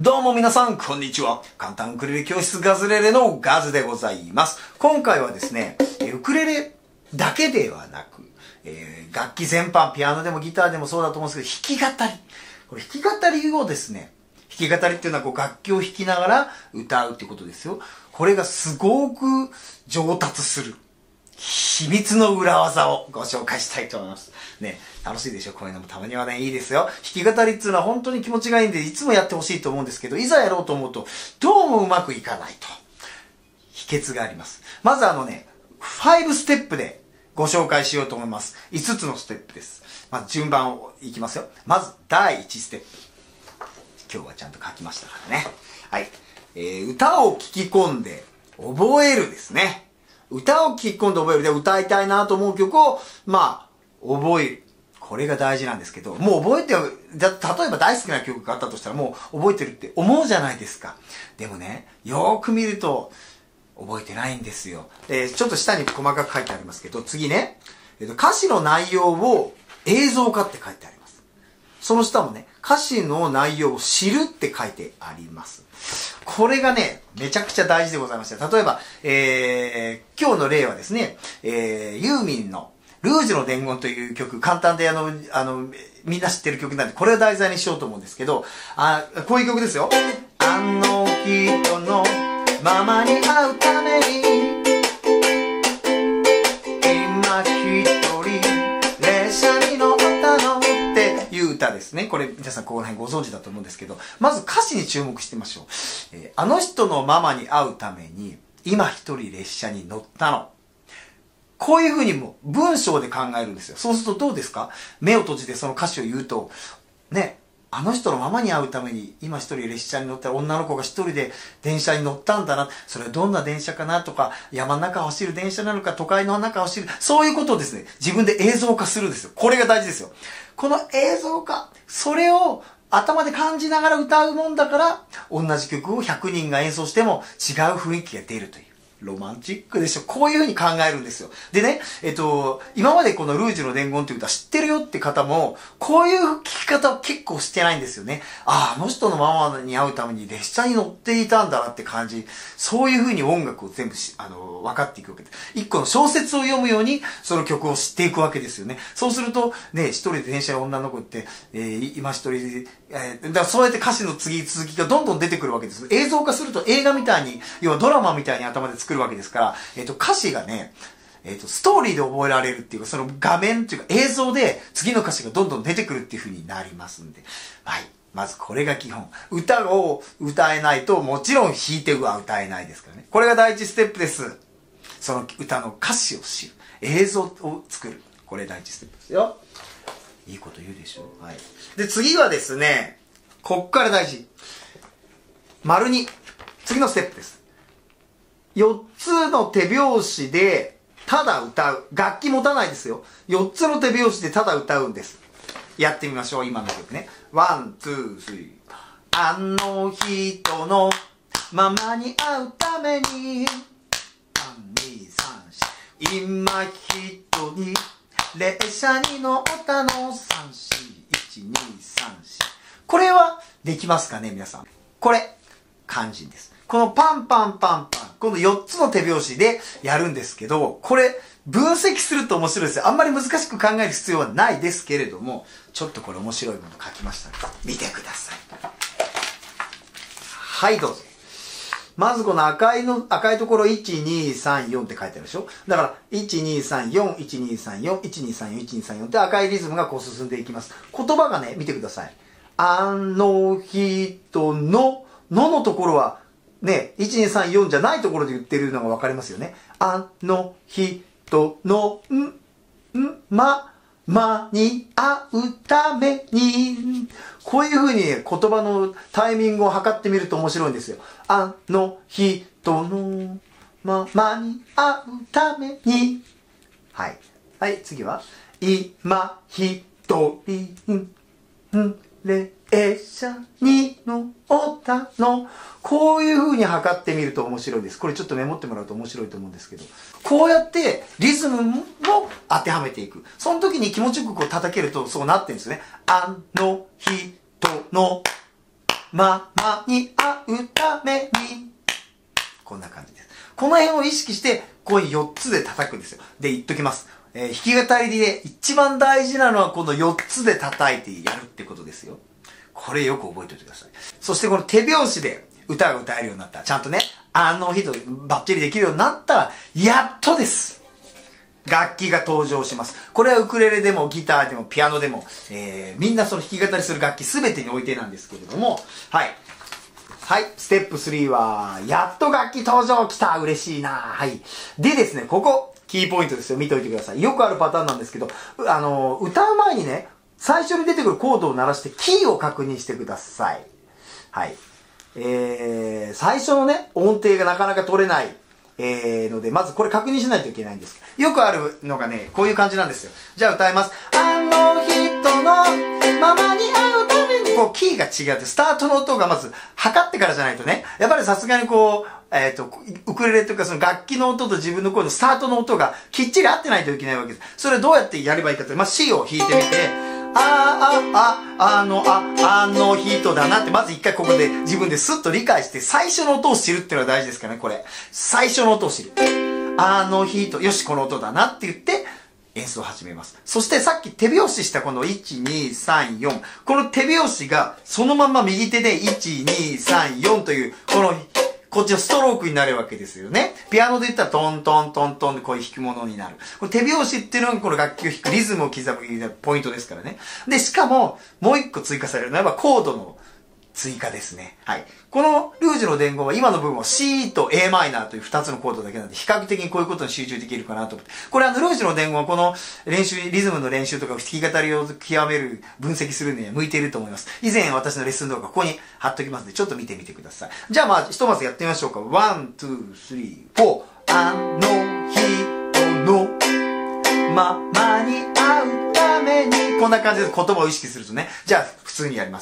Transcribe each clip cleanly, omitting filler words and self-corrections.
どうも皆さん、こんにちは。簡単ウクレレ教室ガズレレのガズでございます。今回はですね、ウクレレだけではなく、楽器全般、ピアノでもギターでもそうだと思うんですけど、弾き語り。これ弾き語りをですね、弾き語りっていうのは楽器を弾きながら歌うっていうことですよ。これがすごく上達する。秘密の裏技をご紹介したいと思います。ね、楽しいでしょ？こういうのもたまにはね、いいですよ。弾き語りっていうのは本当に気持ちがいいんで、いつもやってほしいと思うんですけど、いざやろうと思うと、どうもうまくいかないと。秘訣があります。まず5ステップでご紹介しようと思います。5つのステップです。まず順番をいきますよ。まず第1ステップ。今日はちゃんと書きましたからね。はい。歌を聴き込んで覚えるですね。歌を聴き込んで覚えるで、歌いたいなと思う曲を、覚える。これが大事なんですけど、もう覚えて、例えば大好きな曲があったとしたらもう覚えてるって思うじゃないですか。でもね、よーく見ると覚えてないんですよ。ちょっと下に細かく書いてありますけど、次ね、歌詞の内容を映像化って書いてあります。その下もね、歌詞の内容を知るって書いてあります。これがね、めちゃくちゃ大事でございまして、例えば、今日の例はですね、ユーミンのルージュの伝言という曲、簡単でみんな知ってる曲なんで、これを題材にしようと思うんですけど、こういう曲ですよ。あの人のままに会うために、今一人列車に乗ったのっていう歌ですね。これ皆さんここら辺ご存知だと思うんですけど、まず歌詞に注目してみましょう。あの人のママに会うために、今一人列車に乗ったの。こういうふうにも文章で考えるんですよ。そうするとどうですか？目を閉じてその歌詞を言うと、ね、あの人のママに会うために今一人列車に乗ったら女の子が一人で電車に乗ったんだな。それはどんな電車かなとか、山の中を走る電車なのか、都会の中を走る。そういうことをですね、自分で映像化するんですよ。これが大事ですよ。この映像化、それを頭で感じながら歌うもんだから、同じ曲を100人が演奏しても違う雰囲気が出るという。ロマンチックでしょ。こういう風に考えるんですよ。でね、今までこのルージュの伝言という歌知ってるよって方も、こういう聞き方を結構してないんですよね。あの人のママに会うために列車に乗っていたんだなって感じ。そういう風に音楽を全部分かっていくわけです。一個の小説を読むように、その曲を知っていくわけですよね。そうすると、ね、一人で電車に女の子って、今一人で、だからそうやって歌詞の続きがどんどん出てくるわけです。映像化すると映画みたいに、要はドラマみたいに頭で作るわけですから、歌詞がね、ストーリーで覚えられるっていうか、その画面っていうか映像で次の歌詞がどんどん出てくるっていう風になりますんで。はい。まずこれが基本。歌を歌えないともちろん弾いては歌えないですからね。これが第一ステップです。その歌の歌詞を知る。映像を作る。これ第一ステップですよ。いいこと言うでしょ。はい。で、次はですね、こっから大事。丸2。次のステップです。4つの手拍子でただ歌う。楽器持たないですよ。4つの手拍子でただ歌うんです。やってみましょう。今の曲ね。ワン、ツー、スリー。あの人のママに会うために、3、2、3、4。今一人列車に乗ったの。3、4、1、2、3、4。これはできますかね、皆さん。これ、肝心です。このパンパンパンパン、この4つの手拍子でやるんですけど、これ、分析すると面白いですよ。あんまり難しく考える必要はないですけれども、ちょっとこれ面白いもの書きましたので、見てください。はい、どうぞ。まずこの赤いところ、1、2、3、4って書いてあるでしょ？だから、1、2、3、4、1、2、3、4、1、2、3、4、1、2、3、4って赤いリズムがこう進んでいきます。言葉がね、見てください。あの人のところは、ね、1、2、3、4じゃないところで言ってるのがわかりますよね。あの人の、まに会うために。こういう風に言葉のタイミングを測ってみると面白いんですよ。あの人のまに会うために。はい。はい、次は。今一人、列車に乗ったの。こういう風に測ってみると面白いです。これちょっとメモってもらうと面白いと思うんですけど。こうやってリズムも当てはめていく。その時に気持ちよくこう叩けるとそうなってるんですね。あの人のママに会うために。こんな感じです。この辺を意識して、こういう4つで叩くんですよ。で、言っときます。弾き語りで一番大事なのはこの4つで叩いてやるってことですよ。これよく覚えておいてください。そしてこの手拍子で歌が歌えるようになったら、ちゃんとね、あの日とバッチリできるようになったら、やっとです。楽器が登場します。これはウクレレでもギターでもピアノでも、みんなその弾き語りする楽器すべてにおいてなんですけれども、はい。はい。ステップ3は、やっと楽器登場来た嬉しいなはい。でですね、ここ、キーポイントですよ。見ておいてください。よくあるパターンなんですけど、歌う前にね、最初に出てくるコードを鳴らしてキーを確認してください。はい。最初のね、音程がなかなか取れない、ので、まずこれ確認しないといけないんです。よくあるのがね、こういう感じなんですよ。じゃあ歌います。あの人のママに会うために、こう、キーが違って、スタートの音がまず、測ってからじゃないとね、やっぱりさすがにこう、ウクレレというかその楽器の音と自分の声のスタートの音がきっちり合ってないといけないわけです。それどうやってやればいいかというと、まあ、C を弾いてみて、あの人だなって、まず一回ここで自分でスッと理解して、最初の音を知るっていうのが大事ですからね、これ。最初の音を知る。あの人、よし、この音だなって言って、演奏を始めます。そしてさっき手拍子したこの1、2、3、4。この手拍子がそのまま右手で1、2、3、4という、こっちのストロークになるわけですよね。ピアノで言ったらトントントントンでこういう弾き物になる。これ手拍子っていうのがこの楽器を弾くリズムを刻むポイントですからね。で、しかももう一個追加されるのはコードの追加ですね。はい。このルージュの伝言は今の部分は C と a マイナーという2つのコードだけなんで比較的にこういうことに集中できるかなと思って。これルージュの伝言はこの練習、リズムの練習とか弾き語りを極める、分析するには向いていると思います。以前私のレッスン動画ここに貼っときますのでちょっと見てみてください。じゃあひとまずやってみましょうか。1、2、3、4。あの人のママに会うために。こんな感じで言葉を意識するとね。じゃあ普通にやります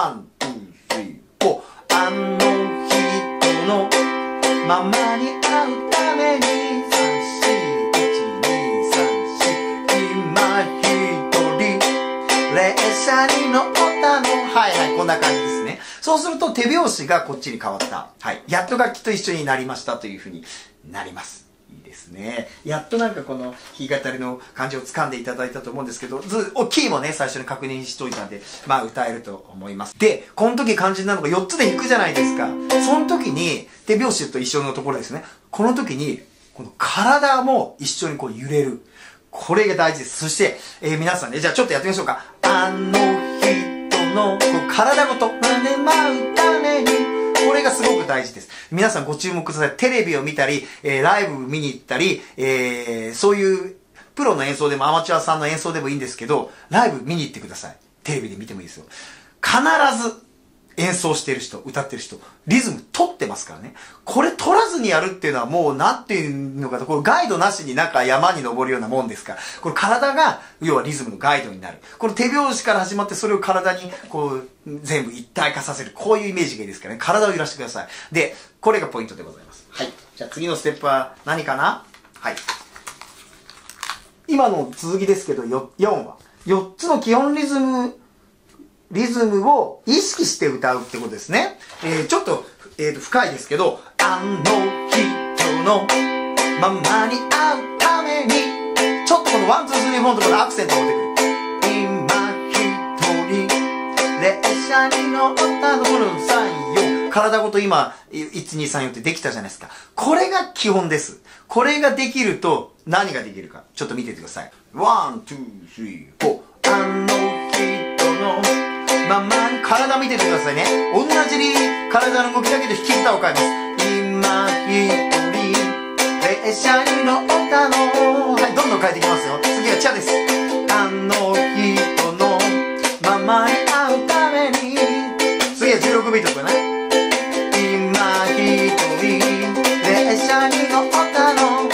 。1、2、3、4。あの人のママに会うために。3、4、1、2、3、4。今一人列車に乗ったの。はいはい、こんな感じですね。そうすると手拍子がこっちに変わった。はい。やっと楽器と一緒になりましたというふうになります。いいですね。やっとなんかこの弾き語りの感じを掴んでいただいたと思うんですけど、キーもね、最初に確認しといたんで、まあ歌えると思います。で、この時肝心なのが4つで弾くじゃないですか。その時に、手拍子と一緒のところですね。この時に、この体も一緒にこう揺れる。これが大事です。そして、皆さんね、じゃあちょっとやってみましょうか。あの人の、こう体ごと、ねまうために。これがすごく大事です。皆さんご注目ください。テレビを見たり、ライブ見に行ったり、そういうプロの演奏でもアマチュアさんの演奏でもいいんですけど、ライブ見に行ってください。テレビで見てもいいですよ。必ず演奏してる人、歌ってる人、リズム取ってますからね。これ取らずにやるっていうのはもうなんていうのかと、これガイドなしになんか山に登るようなもんですから。これ体が、要はリズムのガイドになる。この手拍子から始まってそれを体にこう、全部一体化させる。こういうイメージがいいですからね。体を揺らしてください。で、これがポイントでございます。はい。じゃあ次のステップは何かな？はい。今の続きですけど、4は。4つの基本リズムを意識して歌うってことですね。ちょっと、深いですけど、あの人のママに会うために、ちょっとこの1、2、3、4のところでアクセントを持ってくる。今一人列車に乗ったのこの3、4。体ごと今、1、2、3、4ってできたじゃないですか。これが基本です。これができると何ができるか。ちょっと見ててください。1、2、3、4。あの人のママに体見ててくださいね。同じに体の動きだけで弾き歌を変えます。今一人列車に乗ったの。はい、どんどん変えていきますよ。次はチャです。あの人のママに会うために。次は16ビートとかね。今一人列車に乗ったの。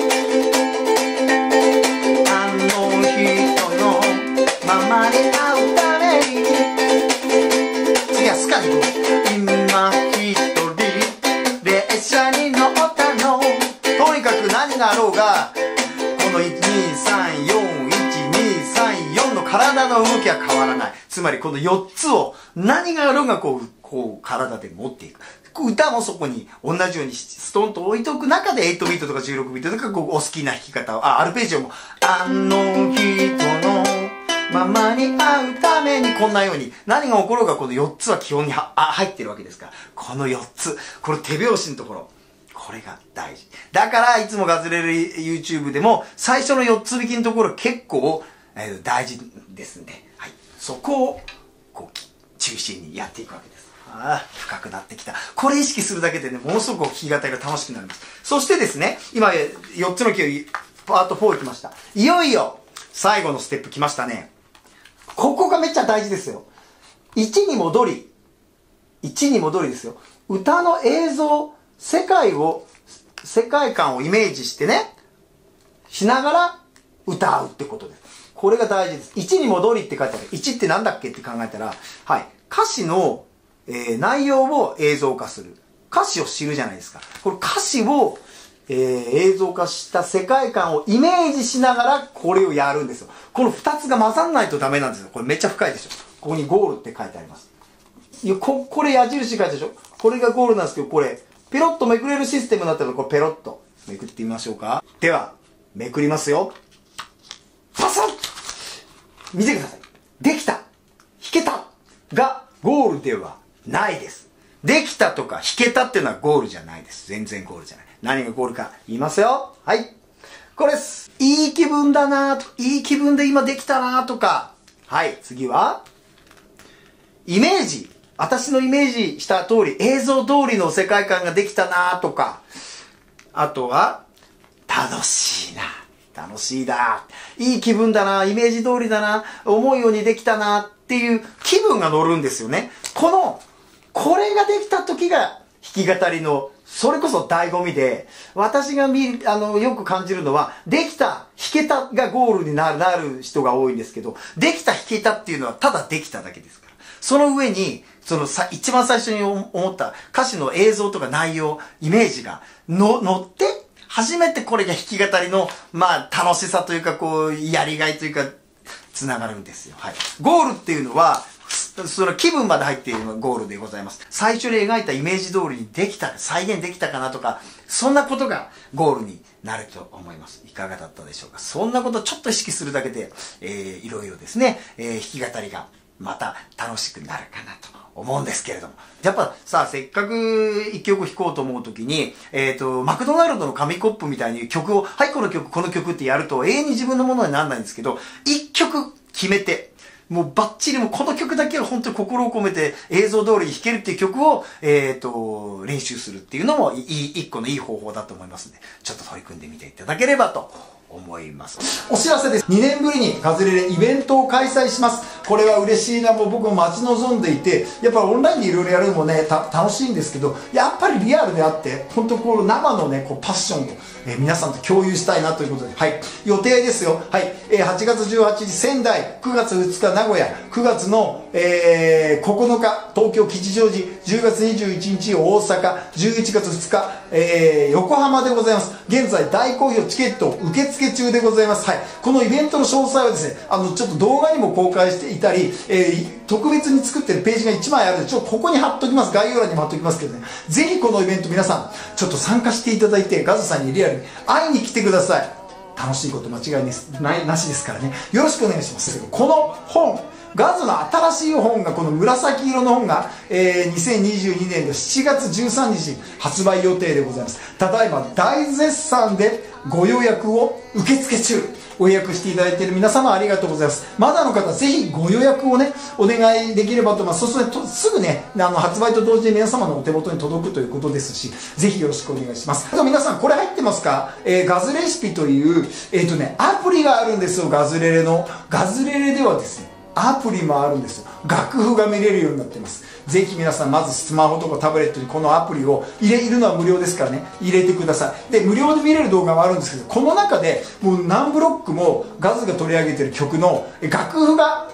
あの人のママに会うために。次はスカに行こう。今一人列車に乗ったの。とにかく何があろうが、この1、2、3、4、1、2、3、4の体の動きは変わらない。つまりまりこの4つを何があろうがこう体で持っていく。歌もそこに同じようにストンと置いとく中で8ビートとか16ビートとかお好きな弾き方を、アルペジオも、あの人のままに会うためにこんなように、何が起ころうがこの4つは基本に入ってるわけですから、この4つ、この手拍子のところ、これが大事。だからいつもガズレレ YouTube でも最初の4つ引きのところ結構、大事ですんで、はい、そこをこう中心にやっていくわけです。深くなってきた。これ意識するだけでね、ものすごく弾き語りが楽しくなります。そしてですね、今4つのキーパート4いきました。いよいよ最後のステップきましたね。ここがめっちゃ大事ですよ。1に戻りですよ。歌の映像、世界観をイメージしてね、しながら歌うってことです。これが大事です。1に戻りって書いてある。1ってなんだっけって考えたら、はい、歌詞の内容を映像化する。歌詞を知るじゃないですか。これ歌詞を、映像化した世界観をイメージしながらこれをやるんですよ。この2つが混ざんないとダメなんですよ。これめっちゃ深いでしょ。ここにゴールって書いてあります。これ矢印書いてあるでしょ。これがゴールなんですけど、これ、ペロッとめくれるシステムになったら、これペロッとめくってみましょうか。では、めくりますよ。パサッ！見てください。できた！弾けた！がゴールではないです。できたとか弾けたっていうのはゴールじゃないです。全然ゴールじゃない。何がゴールか言いますよ。はい。これです。いい気分だなぁと、いい気分で今できたなぁとか。はい。次は、イメージ。私のイメージした通り、映像通りの世界観ができたなぁとか。あとは、楽しいな。楽しいだ。いい気分だな。イメージ通りだな。思うようにできたな。っていう気分が乗るんですよね。これができた時が弾き語りの、それこそ醍醐味で、私がよく感じるのは、できた、弾けたがゴールになる人が多いんですけど、できた、弾けたっていうのはただできただけですから。その上に、一番最初に思った歌詞の映像とか内容、イメージが乗って、初めてこれが弾き語りの、楽しさというか、やりがいというか、つながるんですよ。はい。ゴールっていうのは、その気分まで入っているのがゴールでございます。最初に描いたイメージ通りに再現できたかなとか、そんなことがゴールになると思います。いかがだったでしょうか。そんなことをちょっと意識するだけで、いろいろですね、弾き語りがまた楽しくなるかなと思うんですけれども。やっぱさ、せっかく一曲弾こうと思うときに、マクドナルドの紙コップみたいに曲を、はい、この曲ってやると永遠に自分のものにならないんですけど、一曲決めて、もうバッチリもうこの曲だけは本当に心を込めて映像通りに弾けるっていう曲を、練習するっていうのも一個のいい方法だと思いますので、ちょっと取り組んでみていただければと思います。お知らせです。2年ぶりにガズレレイベントを開催します。これは嬉しいな。もう僕も待ち望んでいて、やっぱりオンラインでいろいろやるのもね、楽しいんですけど、やっぱりリアルであって、本当生のね、パッションを、皆さんと共有したいなということで、はい、予定ですよ。はい、8月18日仙台、9月2日名古屋、9月の、9日東京吉祥寺、10月21日大阪、11月2日、横浜でございます。現在大好評チケット受付中でございます。はい、このイベントの詳細はですね、ちょっと動画にも公開していたり、特別に作ってるページが1枚あるので、ここに貼っときます。概要欄にも貼っときますけどね、ぜひこのイベント皆さんちょっと参加していただいて、ガズさんにリアルに会いに来てください。楽しいこと間違いなしですからね、よろしくお願いします。この本、ガズの新しい本が、この紫色の本が、2022年の7月13日発売予定でございます。ただいま大絶賛でご予約を受付中。ご予約していただいている皆様ありがとうございます。まだの方、ぜひご予約をね、お願いできればと思います。そうするとすぐね、発売と同時に皆様のお手元に届くということですし、ぜひよろしくお願いします。あと皆さん、これ入ってますか？ガズレシピという、アプリがあるんですよ、ガズレレの。ガズレレではですね、アプリもあるんですよ。楽譜が見れるようになっています。ぜひ皆さん、まずスマホとかタブレットにこのアプリを入れるのは無料ですからね、入れてください。で、無料で見れる動画もあるんですけど、この中でもう何ブロックもガズが取り上げてる曲の楽譜が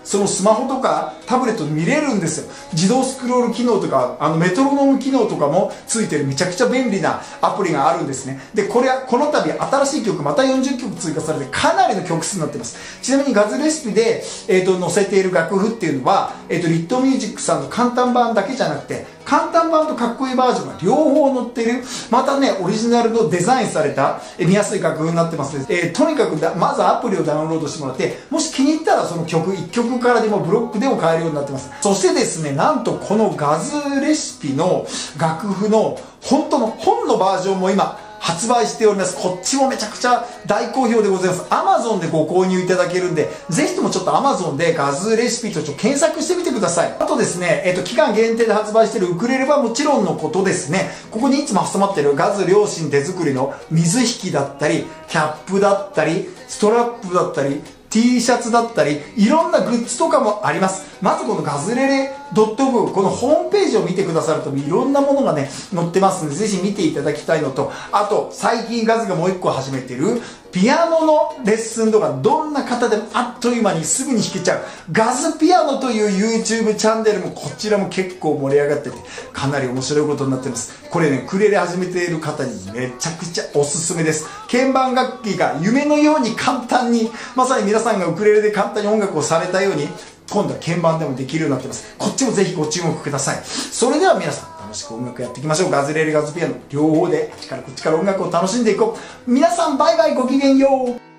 そのスマホとかタブレットで見れるんですよ。自動スクロール機能とか、メトロノーム機能とかもついてるめちゃくちゃ便利なアプリがあるんですね。で、この度新しい曲、また40曲追加されてかなりの曲数になってます。ちなみにガズレシピで、載せている楽譜っていうのは、リットミュージックさんの簡単版だけじゃなくて、簡単版とかっこいいバージョンが両方載っている、またね、オリジナルのデザインされた、見やすい楽譜になってますので、とにかくまずアプリをダウンロードしてもらって、もし気に入ったらその曲、1曲からでもブロックでも買えるようになってます。そしてですね、なんとこのガズレシピの楽譜の本当の本のバージョンも今、発売しております。こっちもめちゃくちゃ大好評でございます。Amazon でご購入いただけるんで、ぜひともちょっと Amazon でガズレシピと検索してみてください。あとですね、期間限定で発売しているウクレレはもちろんのことですね、ここにいつも挟まっているガズ両親手作りの水引きだったり、キャップだったり、ストラップだったり、T シャツだったり、いろんなグッズとかもあります。まずこのガズレレ .com、このホームページを見てくださるといろんなものがね、載ってますので、ぜひ見ていただきたいのと、あと、最近ガズがもう一個始めている、ピアノのレッスンとか、どんな方でもあっという間にすぐに弾けちゃう、ガズピアノという YouTube チャンネルも、こちらも結構盛り上がってて、かなり面白いことになってます。これね、ウクレレ始めている方にめちゃくちゃおすすめです。鍵盤楽器が夢のように簡単に、まさに皆さんがウクレレで簡単に音楽をされたように、今度は鍵盤でもできるようになってます。こっちもぜひご注目ください。それでは皆さん、楽しく音楽やっていきましょう。ガズレレ、ガズピアノ、両方であっちからこっちから音楽を楽しんでいこう。皆さん、バイバイ、ごきげんよう。